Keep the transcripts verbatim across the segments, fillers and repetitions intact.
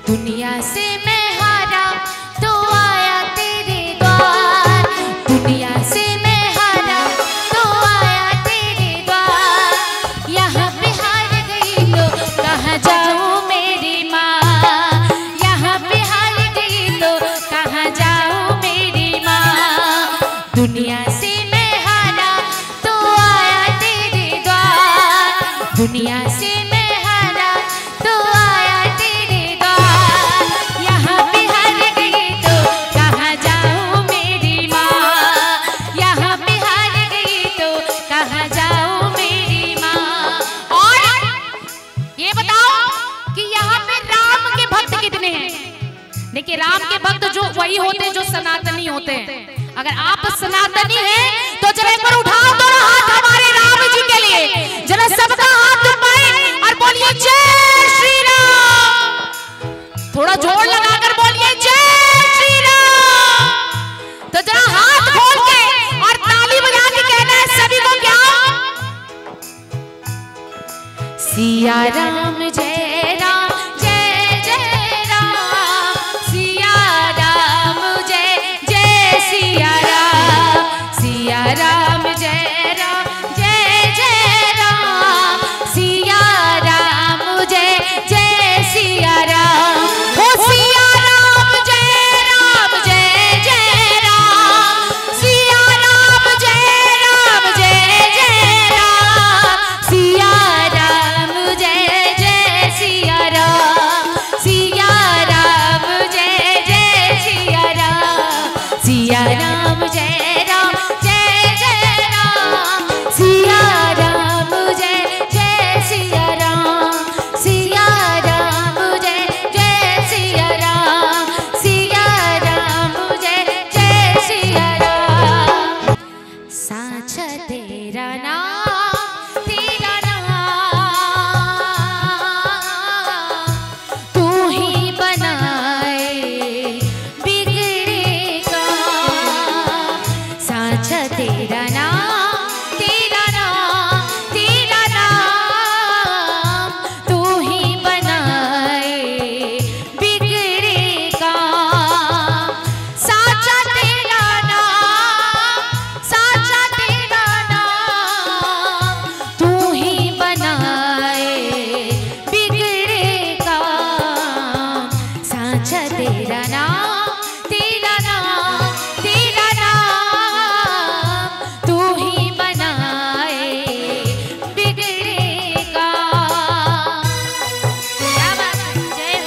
दुनिया से मैं हारा तो आया तेरे द्वार, दुनिया से मैं हारा तो आया तेरे द्वार। यहाँ पे हार गई तो कहाँ जाऊँ मेरी माँ, यहाँ पे हार गई तो कहाँ जाऊँ मेरी माँ। दुनिया से मैं हारा तो आया तेरे द्वार, दुनिया से मैं हारा तो आया तेरे द्वार। यहाँ पे हार गई तो कहाँ जाऊँ मेरी माँ, यहाँ पे हार गई तो कहाँ जाऊँ मेरी माँ। और ये बताओ कि यहाँ पे राम के भक्त कितने हैं? देखिए, राम के भक्त जो वही होते हैं जो सनातनी होते हैं। अगर आप सनातनी हैं तो जरा एक बार उठाओ दोनों हाथ हमारे राम जी के लिए, जरा सबका हाथ उठाए और बोलिए जय श्री राम। थोड़ा जोर लगाकर बोलिए जय श्री राम। तो जरा हाथ खोल के और ताली बजा के कहना है सभी को क्या? सिया राम जय राम जय जय राम, सिया राम जय जय सिया राम, सिया राम जय राम जय जय राम, सिया राम जय जय सिया राम। ओ सिया राम जय राम जय जय राम, सिया राम जय राम जय जय राम, सिया राम जय जय सिया राम, सिया राम जय जय सिया राम, सिया राम जय राम जय जय राम, सिया राम जय जय सिया राम, सिया राम जय जय सिया राम, सिया राम जय जय सिया राम। साचा तेरा नाम तेरा नाम, तू ही बनाए बिगड़े काम। साचा तेरा नाम तेरा नाम तेरा नाम, तू ही बनाए बिगड़े काम। साचा तेरा नाम, साचा तेरा नाम, तू ही बनाए बिगड़े काम। साचा तेरा नाम तेरा नाम तेरा नाम, तू ही बनाए बिगड़े काम। क्या बात है, जय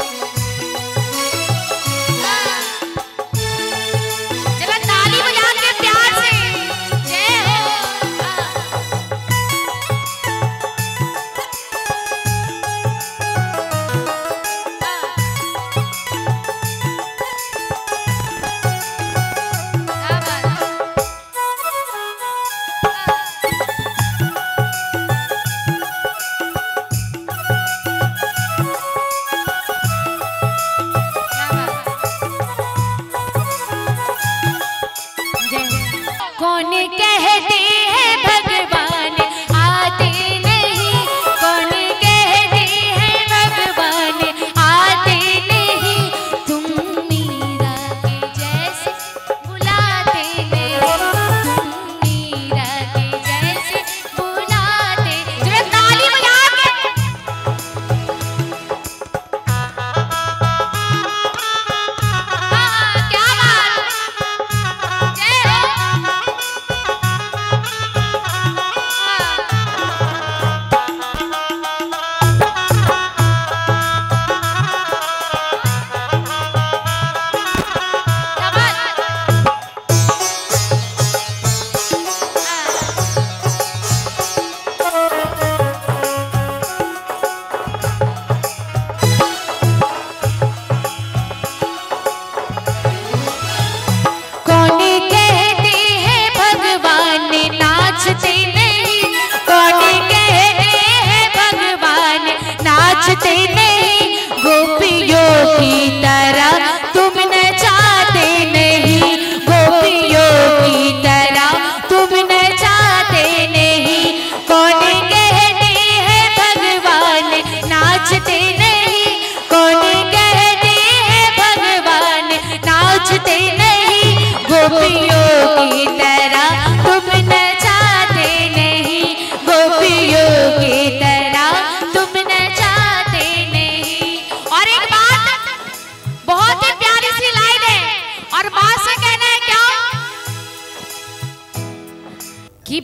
हो। जरा ताली बजा के प्यार से जय हो।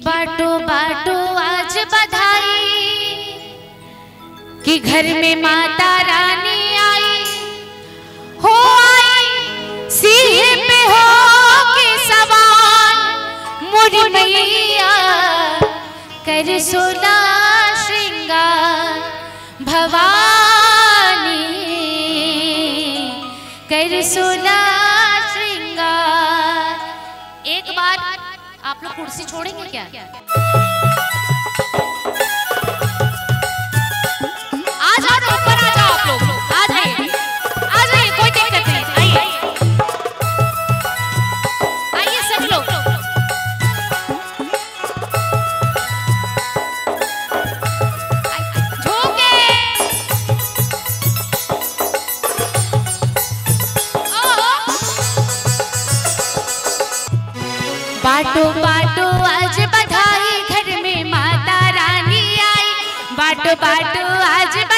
बाटो बाटो आज बधाई कि घर में माता रानी आई हो आई सिर पे हो के सवार मोरी मैया कर सोला श्रृंगार भवानी कर सोला श्रृंगार। एक बार आप लोग कुर्सी छोड़ेंगे क्या? आ जाओ ऊपर, आ जाओ आप लोग, आ जाइए आ जाइए, कोई दिक्कत नहीं, आइए आइए सब लोग। बाटो बाटो आज बधाई घर में माता रानी आई, बाटो बाटो आज